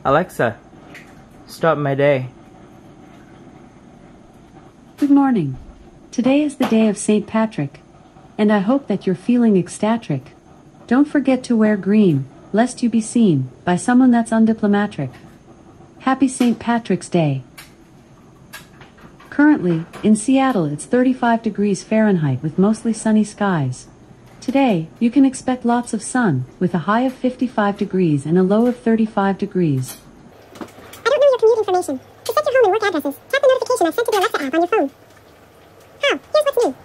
Alexa, start my day. Good morning. Today is the day of St. Patrick, and I hope that you're feeling ecstatic. Don't forget to wear green, lest you be seen by someone that's undiplomatic. Happy St. Patrick's Day. Currently, in Seattle it's 35 degrees Fahrenheit with mostly sunny skies. Today, you can expect lots of sun, with a high of 55 degrees and a low of 35 degrees. I don't know your commute information. To set your home and work addresses, tap the notification I've sent to the Alexa app on your phone. How? Here's what's new.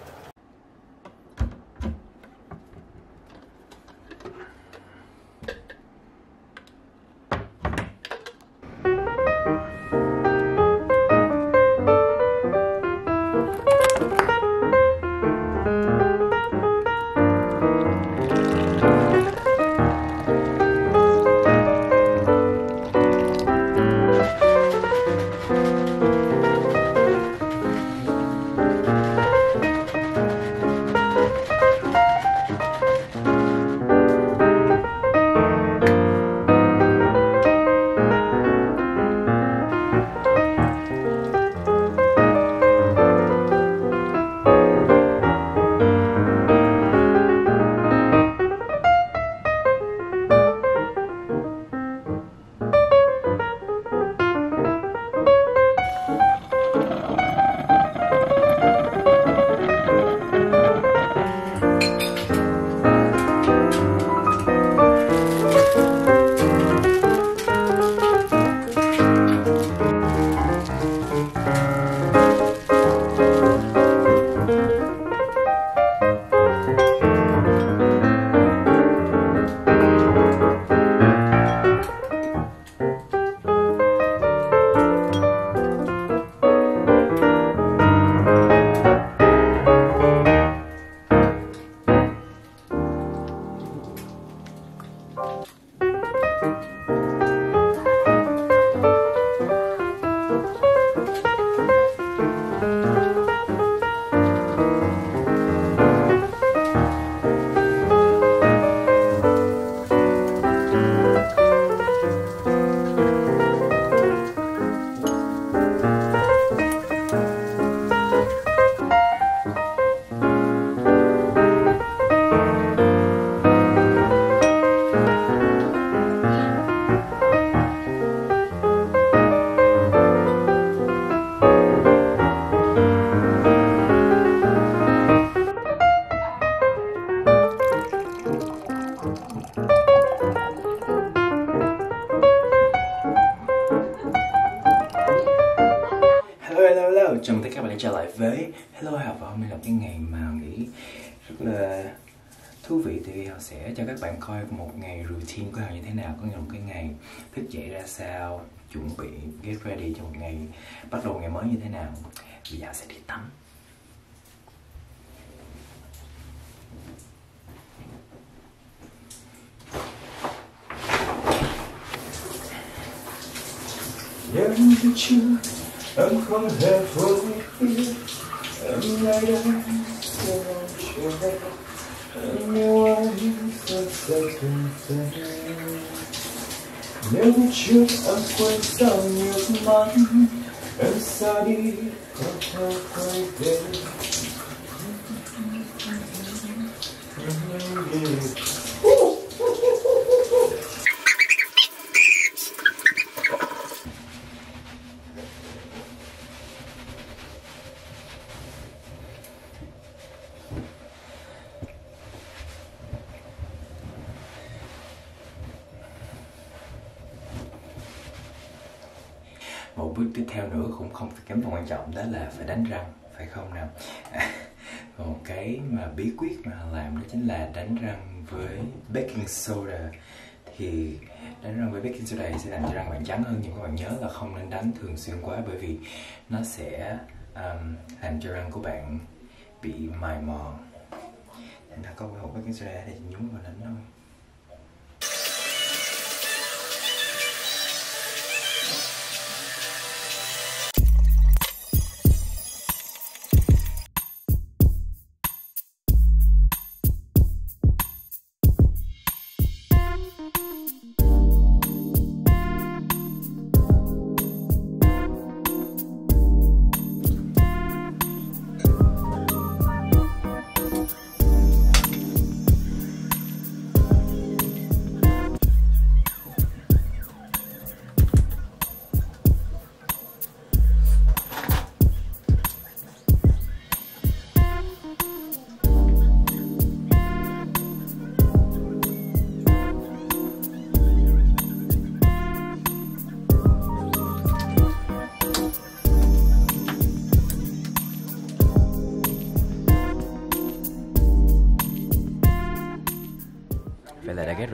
Chào mừng tất cả các bạn đã trở lại với Hello Học. Và hôm nay là cái ngày mà nghĩ rất là thú vị, thì họ sẽ cho các bạn coi một ngày routine của họ như thế nào, có nghĩa là một cái ngày thức dậy ra sao, chuẩn bị get ready cho một ngày bắt đầu ngày mới như thế nào. Bây giờ sẽ đi tắm. Nhưng từ chưa em không hề vội biết em nay đây sẽ không chờ em yêu anh thật sẽ không thể. Nếu trước em quên sao nước mắt em xa đi không thể quay về. Một bước tiếp theo nữa cũng không kém phần quan trọng, đó là phải đánh răng, phải không nào? Một cái mà bí quyết mà làm đó chính là đánh răng với baking soda. Thì đánh răng với baking soda sẽ làm cho răng bạn trắng hơn, nhưng các bạn nhớ là không nên đánh thường xuyên quá, bởi vì nó sẽ làm cho răng của bạn bị mài mòn. Thành ra có cái hộp baking soda thì nhúng vào đánh thôi.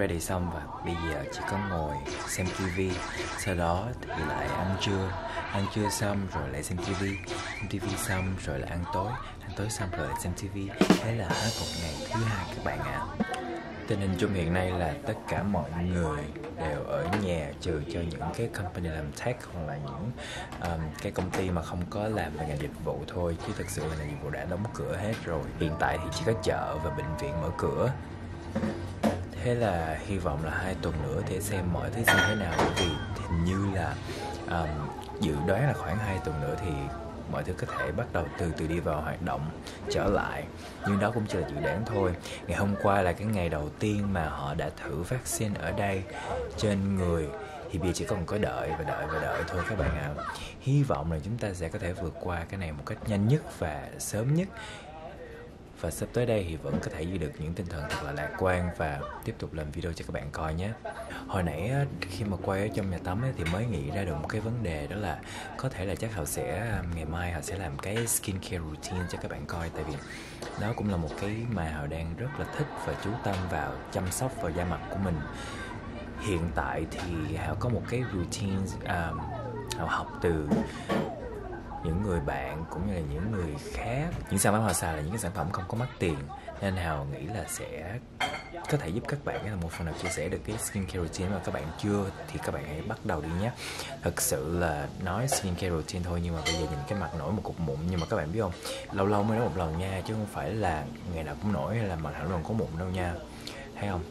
ready xong và bây giờ chỉ có ngồi xem TV, sau đó thì lại ăn trưa xong rồi lại xem TV xong rồi lại ăn tối xong rồi lại xem TV. Thế là hết một ngày thứ hai các bạn ạ. Tình hình chung hiện nay là tất cả mọi người đều ở nhà, trừ cho những cái company làm tech hoặc là những cái công ty mà không có làm về ngành dịch vụ thôi, chứ thực sự là ngành dịch vụ đã đóng cửa hết rồi. Hiện tại thì chỉ có chợ và bệnh viện mở cửa. Thế là hy vọng là 2 tuần nữa để xem mọi thứ sẽ thế nào, bởi vì hình như là dự đoán là khoảng 2 tuần nữa thì mọi thứ có thể bắt đầu từ từ đi vào hoạt động trở lại. Nhưng đó cũng chỉ là dự đoán thôi. Ngày hôm qua là cái ngày đầu tiên mà họ đã thử vaccine ở đây trên người, thì bây giờ chỉ còn có đợi thôi các bạn ạ. Hy vọng là chúng ta sẽ có thể vượt qua cái này một cách nhanh nhất và sớm nhất. Và sắp tới đây thì vẫn có thể giữ được những tinh thần thật là lạc quan và tiếp tục làm video cho các bạn coi nhé. Hồi nãy khi mà quay ở trong nhà tắm thì mới nghĩ ra được một cái vấn đề, đó là có thể là chắc họ sẽ ngày mai họ sẽ làm cái skincare routine cho các bạn coi. Tại vì đó cũng là một cái mà họ đang rất là thích và chú tâm vào chăm sóc vào da mặt của mình. Hiện tại thì họ có một cái routine họ học từ những người bạn cũng như là những người khác. Những sản phẩm họ xài là những cái sản phẩm không có mắc tiền, nên Hào nghĩ là sẽ có thể giúp các bạn là một phần nào chia sẻ được cái skincare routine. Mà các bạn chưa thì các bạn hãy bắt đầu đi nhé. Thật sự là nói skincare routine thôi, nhưng mà bây giờ nhìn cái mặt nổi một cục mụn. Nhưng mà các bạn biết không, lâu lâu mới nói một lần nha, chứ không phải là ngày nào cũng nổi hay là mặt nào cũng có mụn đâu nha. Thấy không?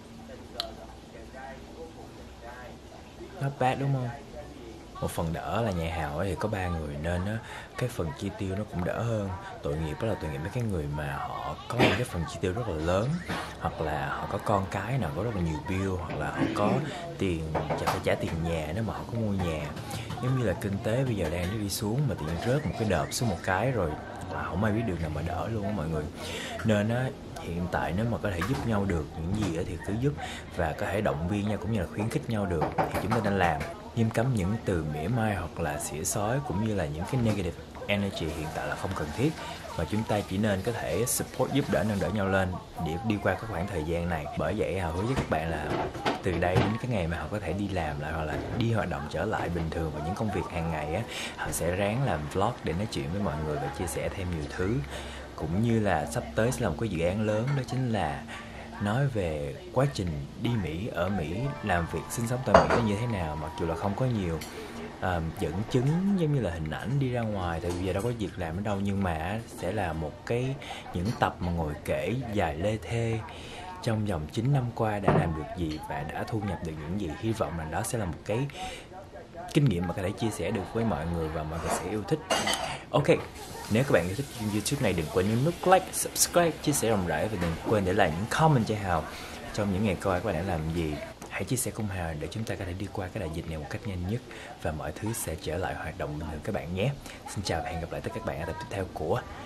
Not bad đúng không? Một phần đỡ là nhà Hào thì có 3 người nên cái phần chi tiêu nó cũng đỡ hơn. Tội nghiệp đó là tội nghiệp mấy cái người mà họ có những cái phần chi tiêu rất là lớn, hoặc là họ có con cái nào có rất là nhiều bill, hoặc là họ có tiền phải trả tiền nhà nếu mà họ có mua nhà. Giống như là kinh tế bây giờ đang đi xuống mà tự nhiên rớt một cái đợt xuống một cái rồi không ai biết được nào mà đỡ luôn á mọi người. Nên hiện tại nếu mà có thể giúp nhau được những gì thì cứ giúp, và có thể động viên nhau cũng như là khuyến khích nhau được thì chúng ta nên làm. Nghiêm cấm những từ mỉa mai hoặc là xỉa xói cũng như là những cái negative energy hiện tại là không cần thiết, và chúng ta chỉ nên có thể support, giúp đỡ, nâng đỡ nhau lên để đi qua các khoảng thời gian này. Bởi vậy Hào hứa với các bạn là từ đây đến cái ngày mà họ có thể đi làm lại hoặc là đi hoạt động trở lại bình thường và những công việc hàng ngày họ sẽ ráng làm vlog để nói chuyện với mọi người và chia sẻ thêm nhiều thứ. Cũng như là sắp tới sẽ là một cái dự án lớn, đó chính là nói về quá trình đi Mỹ, ở Mỹ, làm việc, sinh sống tại Mỹ nó như thế nào. Mặc dù là không có nhiều dẫn chứng giống như là hình ảnh đi ra ngoài, tại vì giờ đâu có việc làm ở đâu, nhưng mà sẽ là một cái những tập mà ngồi kể dài lê thê trong vòng 9 năm qua đã làm được gì và đã thu nhập được những gì. Hy vọng là đó sẽ là một cái kinh nghiệm mà có thể chia sẻ được với mọi người và mọi người sẽ yêu thích. Ok, nếu các bạn yêu thích YouTube này đừng quên nhấn nút like, subscribe, chia sẻ rộng rãi, và đừng quên để lại những comment cho Hào trong những ngày coi các bạn đã làm gì. Hãy chia sẻ cùng Hào để chúng ta có thể đi qua cái đại dịch này một cách nhanh nhất và mọi thứ sẽ trở lại hoạt động bình thường các bạn nhé. Xin chào và hẹn gặp lại tất cả các bạn ở tập tiếp theo của